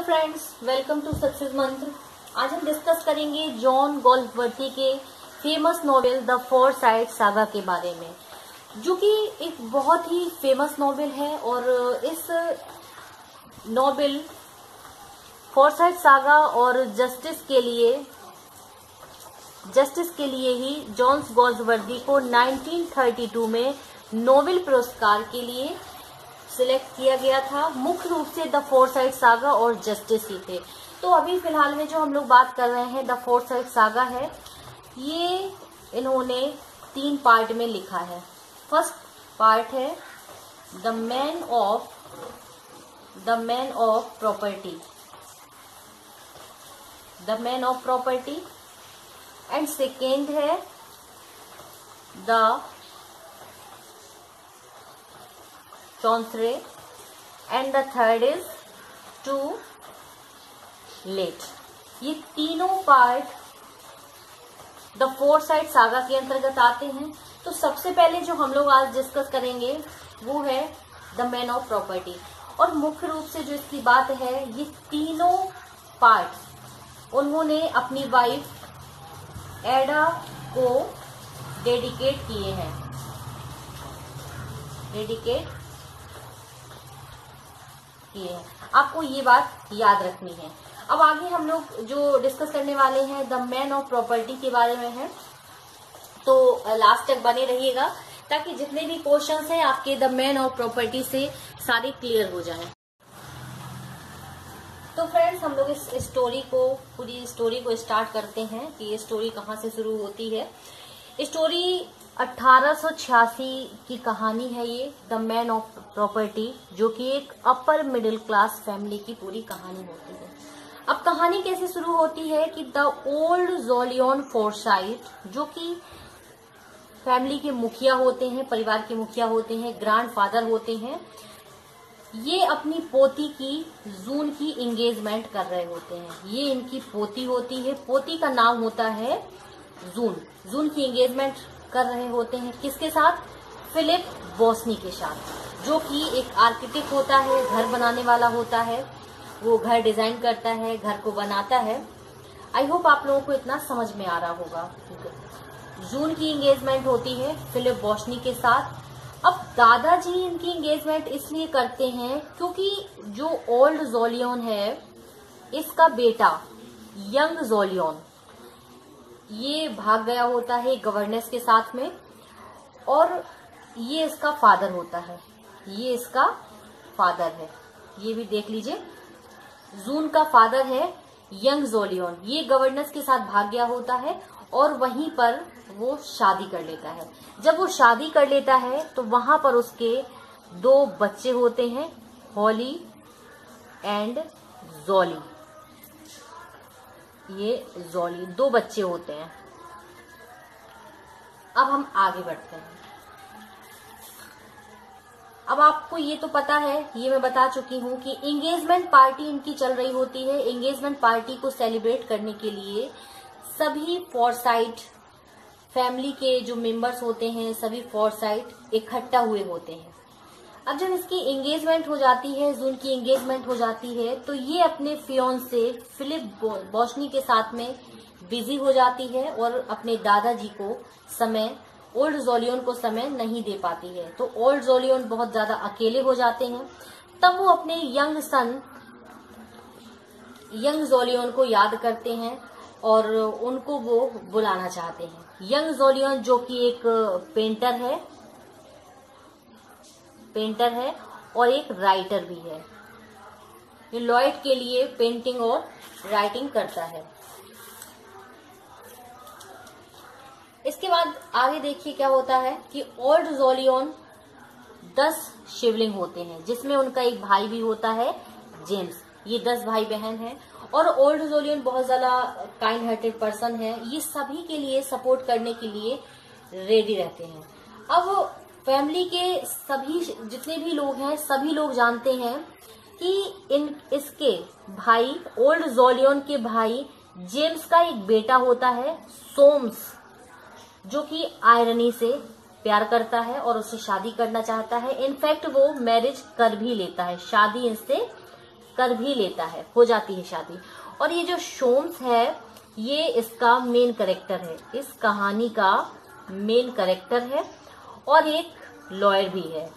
Friends, welcome to success मंत्र। आज हम डिस्कस करेंगे जॉन गोल्सवर्थी के famous novel the Forsyte saga के बारे में, जो कि एक बहुत ही फेमस नॉवेल है। और इस नॉवेल फोरसाइट सागा और जस्टिस के लिए ही जॉन गोल्सवर्थी को 1932 में नोबेल पुरस्कार के लिए सिलेक्ट किया गया था। मुख्य रूप से द फोरसाइट सागा और जस्टिस ही थे। तो अभी फिलहाल में जो हम लोग बात कर रहे हैं द फोरसाइट सागा है, ये इन्होंने 3 पार्ट में लिखा है। फर्स्ट पार्ट है the man of property and second है the chancery and the third is to let. ये तीनों पार्ट द फोरसाइट सागा के अंतर्गत आते हैं। तो सबसे पहले जो हम लोग आज डिस्कस करेंगे वो है द मैन ऑफ प्रॉपर्टी। और मुख्य रूप से जो इसकी बात है, ये तीनों पार्ट उन्होंने अपनी वाइफ एडा को डेडिकेट किए हैं। आपको ये बात याद रखनी है। अब आगे हम लोग जो डिस्कस करने वाले हैं द मैन ऑफ प्रॉपर्टी के बारे में है, तो लास्ट तक बने रहिएगा ताकि जितने भी क्वेश्चंस हैं आपके द मैन ऑफ प्रॉपर्टी से सारे क्लियर हो जाएं। तो फ्रेंड्स, हम लोग इस पूरी स्टोरी को स्टार्ट करते हैं कि ये स्टोरी कहाँ से शुरू होती है। स्टोरी 1886 की कहानी है ये, द मैन ऑफ प्रॉपर्टी, जो कि एक अपर मिडिल क्लास फैमिली की पूरी कहानी होती है। अब कहानी कैसे शुरू होती है कि द ओल्ड जोलियन फोरसाइट, जो कि फैमिली के मुखिया होते हैं, परिवार के मुखिया होते हैं, ग्रैंडफादर होते हैं, ये अपनी पोती की जून की एंगेजमेंट कर रहे होते हैं। ये इनकी पोती होती है, पोती का नाम होता है जून की एंगेजमेंट कर रहे होते हैं। किसके साथ? फिलिप बॉस्नी के साथ, जो कि एक आर्किटेक्ट होता है, घर बनाने वाला होता है। वो घर डिजाइन करता है, घर को बनाता है। आई होप आप लोगों को इतना समझ में आ रहा होगा। जून की एंगेजमेंट होती है फिलिप बॉस्नी के साथ। अब दादाजी इनकी एंगेजमेंट इसलिए करते हैं क्योंकि जो ओल्ड जोलियन है, इसका बेटा यंग जोलियन ये भाग गया होता है गवर्नेंस के साथ में, और ये इसका फादर होता है। ये भी देख लीजिए, जून का फादर है यंग जोलियन। ये गवर्नेंस के साथ भाग गया होता है और वहीं पर वो शादी कर लेता है। जब वो शादी कर लेता है तो वहां पर उसके 2 बच्चे होते हैं, हॉली एंड जॉली। ये जॉली 2 बच्चे होते हैं। अब हम आगे बढ़ते हैं। अब आपको ये तो पता है, ये मैं बता चुकी हूं कि एंगेजमेंट पार्टी इनकी चल रही होती है। एंगेजमेंट पार्टी को सेलिब्रेट करने के लिए सभी फोरसाइट फैमिली के जो मेंबर्स होते हैं, सभी फोरसाइट इकट्ठा हुए होते हैं। अब जब इसकी एंगेजमेंट हो जाती है, जून की एंगेजमेंट हो जाती है, तो ये अपने फियोंसे फिलिप बॉस्नी के साथ में बिजी हो जाती है और अपने दादाजी को ओल्ड जोलियन को समय नहीं दे पाती है। तो ओल्ड जोलियन बहुत ज्यादा अकेले हो जाते हैं। तब वो अपने यंग जोलियन को याद करते हैं और उनको वो बुलाना चाहते हैं। यंग जोलियन जो कि एक पेंटर है और एक राइटर भी है। ये लॉयड के लिए पेंटिंग और राइटिंग करता है। इसके बाद आगे देखिए क्या होता है कि ओल्ड जोलियन 10 शिवलिंग होते हैं, जिसमें उनका एक भाई भी होता है जेम्स। ये 10 भाई बहन हैं और ओल्ड जोलियन बहुत ज्यादा काइंड हार्टेड पर्सन है। ये सभी के लिए सपोर्ट करने के लिए रेडी रहते हैं। अब फैमिली के सभी जितने भी लोग हैं, सभी लोग जानते हैं कि इसके भाई ओल्ड जोलियन के भाई जेम्स का एक बेटा होता है सोम्स, जो कि आयरनी से प्यार करता है और उससे शादी करना चाहता है। इनफैक्ट वो मैरिज कर भी लेता है, शादी इनसे कर भी लेता है, हो जाती है शादी। और ये जो सोम्स है ये इसका मेन कैरेक्टर है, इस कहानी का मेन कैरेक्टर है और एक लॉयर भी है।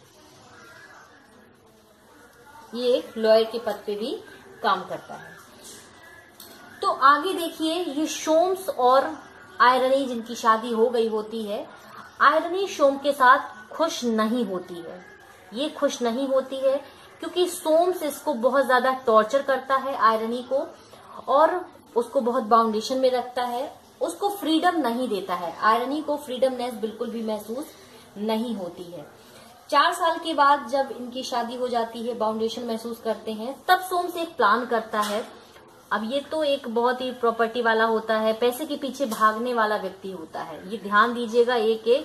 ये एक लॉयर के पद पे भी काम करता है। तो आगे देखिए, ये सोम्स और आयरनी जिनकी शादी हो गई होती है, आयरनी सोम के साथ खुश नहीं होती है। ये खुश नहीं होती है क्योंकि सोम्स इसको बहुत ज्यादा टॉर्चर करता है आयरनी को, और उसको बहुत बाउंडेशन में रखता है, उसको फ्रीडम नहीं देता है। आयरनी को फ्रीडमनेस बिल्कुल भी महसूस नहीं होती है। 4 साल के बाद जब इनकी शादी हो जाती है, बाउंडेशन महसूस करते हैं, तब सोम्स एक प्लान करता है। अब ये तो एक बहुत ही प्रॉपर्टी वाला होता है, पैसे के पीछे भागने वाला व्यक्ति होता है, ये ध्यान दीजिएगा एक एक।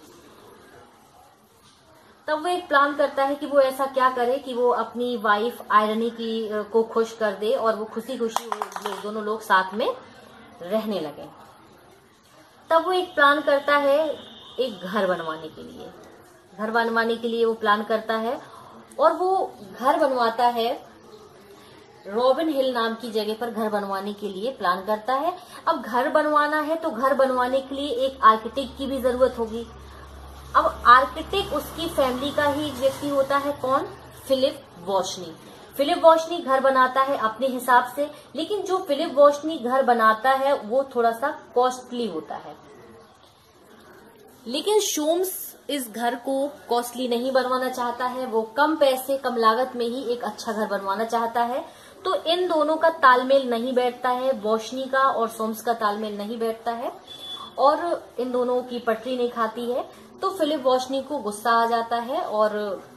तब वो एक प्लान करता है कि वो ऐसा क्या करे कि वो अपनी वाइफ आयरनी को खुश कर दे और वो खुशी खुशी दोनों लोग साथ में रहने लगे। तब वो एक प्लान करता है एक घर बनवाने के लिए। घर बनवाने के लिए वो प्लान करता है और वो घर बनवाता है रॉबिन हिल नाम की जगह पर। घर बनवाने के लिए प्लान करता है। अब घर बनवाना है तो घर बनवाने के लिए एक आर्किटेक्ट की भी जरूरत होगी। अब आर्किटेक्ट उसकी फैमिली का ही एक व्यक्ति होता है, कौन? फिलिप वॉशनी। फिलिप वॉशनी घर बनाता है अपने हिसाब से, लेकिन जो फिलिप वॉशनी घर बनाता है वो थोड़ा सा कॉस्टली होता है। लेकिन सोम्स इस घर को कॉस्टली नहीं बनवाना चाहता है, वो कम पैसे कम लागत में ही एक अच्छा घर बनवाना चाहता है। तो इन दोनों का तालमेल नहीं बैठता है, वॉशनी का और सोम्स का तालमेल नहीं बैठता है और इन दोनों की पटरी नहीं खाती है। तो फिलिप वॉशनी को गुस्सा आ जाता है और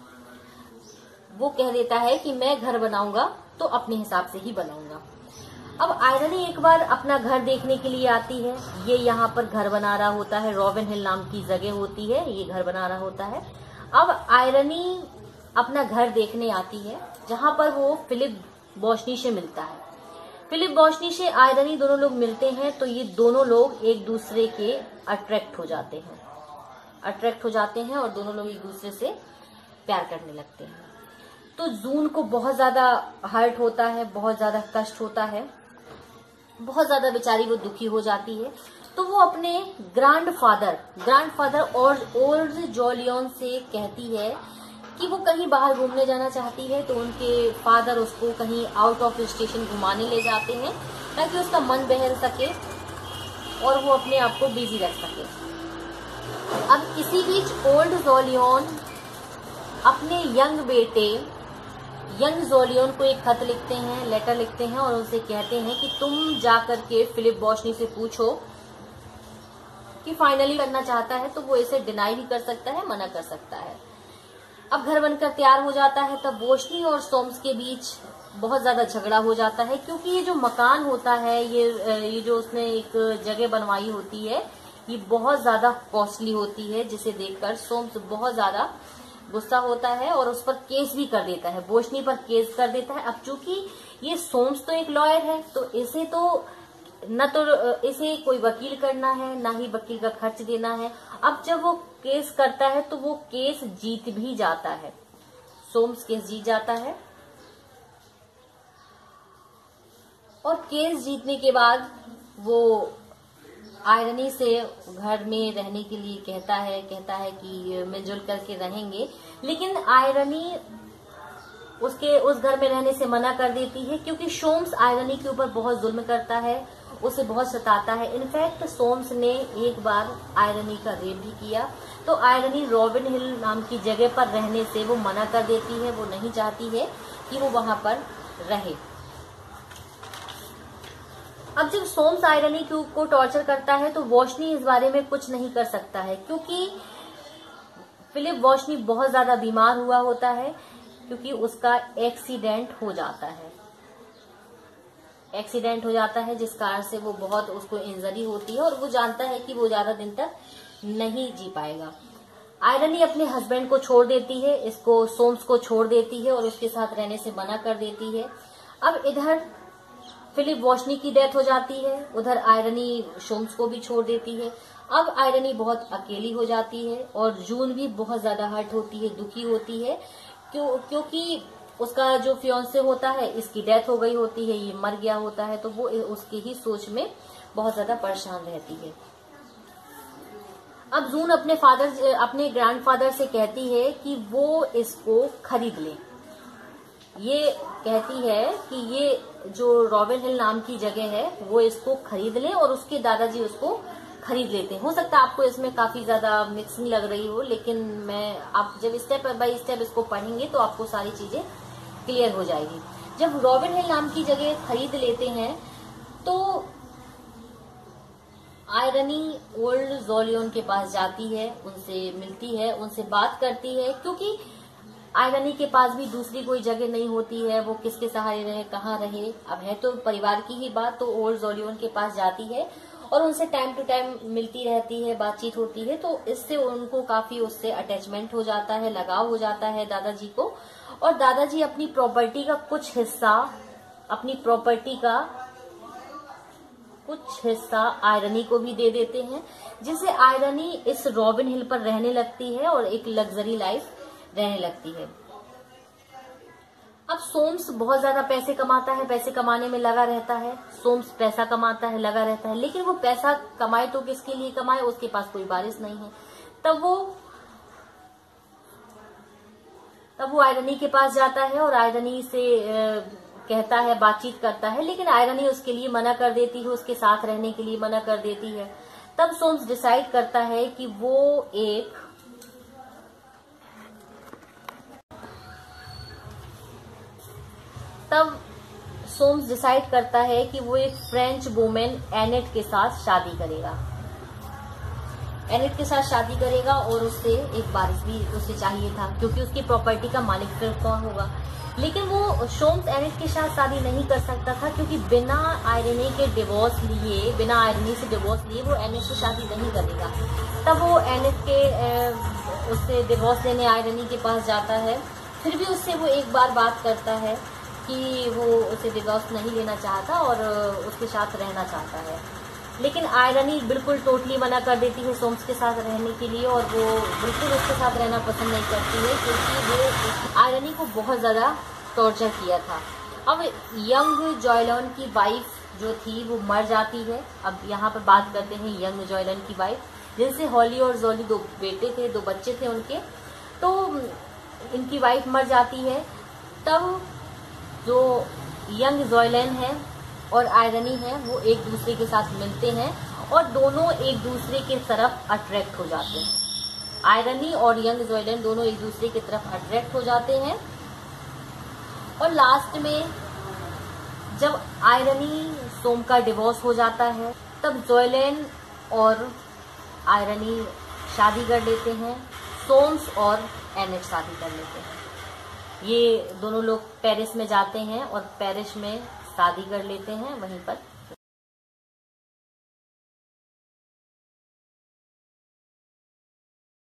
वो कह देता है कि मैं घर बनाऊंगा तो अपने हिसाब से ही बनाऊंगा। अब आयरनी एक बार अपना घर देखने के लिए आती है। ये यहाँ पर घर बना रहा होता है, रॉबिन हिल नाम की जगह होती है, ये घर बना रहा होता है। अब आयरनी अपना घर देखने आती है जहां पर वो फिलिप वॉशनी से मिलता है। फिलिप वॉशनी से आयरनी दोनों लोग मिलते हैं तो ये दोनों लोग एक दूसरे के अट्रैक्ट हो जाते हैं और दोनों लोग एक दूसरे से प्यार करने लगते हैं। तो जून को बहुत ज्यादा हर्ट होता है, बहुत ज्यादा कष्ट होता है, बहुत ज्यादा बेचारी वो दुखी हो जाती है। तो वो अपने ग्रैंडफादर और ओल्ड जॉलियन से कहती है कि वो कहीं बाहर घूमने जाना चाहती है। तो उनके फादर उसको कहीं आउट ऑफ स्टेशन घुमाने ले जाते हैं ताकि उसका मन बहल सके और वो अपने आप को बिजी रख सके। अब इसी बीच ओल्ड जॉलियन अपने यंग बेटे यंग जॉलियन को एक खत लिखते हैं, लेटर लिखते हैं और उनसे कहते हैं कि तुम जाकर के फिलिप वॉशनी से पूछो कि फाइनली करना चाहता है तो वो इसे डिनाई भी कर सकता है, मना कर सकता है। अब घर बनकर तैयार हो जाता है, तब वॉशनी और सोम्स के बीच बहुत ज्यादा झगड़ा हो जाता है क्योंकि ये जो मकान होता है, ये जो उसने एक जगह बनवाई होती है, ये बहुत ज्यादा कॉस्टली होती है, जिसे देखकर सोम्स बहुत ज्यादा गुस्सा होता है और उस पर केस भी कर देता है, वॉशनी पर केस कर देता है। अब चूंकि ये सोम्स तो एक लॉयर है तो इसे कोई वकील करना है, ना ही वकील का खर्च देना है। अब जब वो केस करता है तो वो केस जीत भी जाता है, सोम्स केस जीत जाता है और केस जीतने के बाद वो आयरनी से घर में रहने के लिए कहता है कि मिलजुल करके रहेंगे, लेकिन आयरनी उस घर में रहने से मना कर देती है क्योंकि सोम्स आयरनी के ऊपर बहुत जुल्म करता है, उसे बहुत सताता है। इनफैक्ट सोम्स ने एक बार आयरनी का रेप भी किया। तो आयरनी रॉबिन हिल नाम की जगह पर रहने से वो मना कर देती है, वो नहीं चाहती है कि वो वहां पर रहे। अब जब सोम्स आयरनी को टॉर्चर करता है तो वॉशनी इस बारे में कुछ नहीं कर सकता है क्योंकि फिलिप वॉशनी बहुत ज्यादा बीमार हुआ होता है क्योंकि उसका एक्सीडेंट हो जाता है जिस कारण से वो बहुत उसको इंजरी होती है और वो जानता है कि वो ज्यादा दिन तक नहीं जी पाएगा। आयरनी अपने हस्बैंड को छोड़ देती है, इसको सोम्स को छोड़ देती है और उसके साथ रहने से मना कर देती है। अब इधर फिलिप वॉशनी की डेथ हो जाती है, उधर आयरनी सोम्स को भी छोड़ देती है। अब आयरनी बहुत अकेली हो जाती है और जून भी बहुत ज्यादा हर्ट होती है, दुखी होती है क्योंकि उसका जो फियांसे होता है इसकी डेथ हो गई होती है, ये मर गया होता है, तो वो उसके ही सोच में बहुत ज्यादा परेशान रहती है। अब जून अपने ग्रैंडफादर से कहती है कि वो इसको खरीद ले। ये कहती है कि ये जो रॉबिन हिल नाम की जगह है वो इसको खरीद ले, और उसके दादाजी उसको खरीद लेते हैं। हो सकता है आपको इसमें काफी ज्यादा मिक्सिंग लग रही हो, लेकिन आप जब स्टेप बाय स्टेप इसको पढ़ेंगे तो आपको सारी चीजें क्लियर हो जाएगी। जब रॉबिन हिल नाम की जगह खरीद लेते हैं तो आयरनी ओल्ड जोलियन के पास जाती है, उनसे मिलती है, उनसे बात करती है, क्योंकि आयरनी के पास भी दूसरी कोई जगह नहीं होती है, वो किसके सहारे रहे, कहाँ रहे। अब है तो परिवार की ही बात, तो ओल्ड जोलियन के पास जाती है और उनसे टाइम टू टाइम मिलती रहती है, बातचीत होती है, तो इससे उनको काफी उससे अटैचमेंट हो जाता है, लगाव हो जाता है दादाजी को। और दादाजी अपनी प्रॉपर्टी का कुछ हिस्सा आयरनी को भी दे देते हैं, जिससे आयरनी इस रॉबिन हिल पर रहने लगती है और एक लग्जरी लाइफ रहने लगती है। अब सोम्स बहुत ज्यादा पैसे कमाता है, पैसे कमाने में लगा रहता है। सोम्स पैसा कमाता है, लगा रहता है, लेकिन वो पैसा कमाए तो किसके लिए कमाए, उसके पास कोई वारिस नहीं है। तब वो आयरनी के पास जाता है और आयरनी से कहता है, बातचीत करता है, लेकिन आयरनी उसके लिए मना कर देती है, उसके साथ रहने के लिए मना कर देती है। तब सोम्स डिसाइड करता है कि वो एक फ्रेंच वुमेन एनेट के साथ शादी करेगा। और उससे एक वारिस भी उसे चाहिए था, क्योंकि उसकी प्रॉपर्टी का मालिक फिर कौन होगा। लेकिन वो सोम्स एनेट के साथ शादी नहीं कर सकता था, क्योंकि बिना आयरनी से डिवोर्स लिए वो एनेट से शादी नहीं करेगा। तब वो एनेट के उससे डिवोर्स लेने आयरनी के पास जाता है। फिर भी उससे वो एक बार बात करता है कि वो उसे डिवोर्स नहीं लेना चाहता और उसके साथ रहना चाहता है, लेकिन आयरनी बिल्कुल टोटली मना कर देती है सोम्स के साथ रहने के लिए, और वो बिल्कुल उसके साथ रहना पसंद नहीं करती है, क्योंकि वो आयरनी को बहुत ज्यादा टॉर्चर किया था। अब यंग जॉयलन की वाइफ जो थी वो मर जाती है। अब यहाँ पर बात करते हैं यंग जॉयलन की वाइफ, जिनसे हॉली और जोली दो बच्चे थे उनके। तो इनकी वाइफ मर जाती है। तब जो यंग जॉयलन है और आयरनी है वो एक दूसरे के साथ मिलते हैं और दोनों एक दूसरे की तरफ अट्रैक्ट हो जाते हैं। आयरनी और यंग जॉयलन दोनों एक दूसरे की तरफ अट्रैक्ट हो जाते हैं, और लास्ट में जब आयरनी सोम का डिवोर्स हो जाता है, तब जॉयलन और आयरनी शादी कर लेते हैं। सोम्स और एनेट शादी कर लेते हैं। ये दोनों लोग पेरिस में जाते हैं और पेरिस में शादी कर लेते हैं, वहीं पर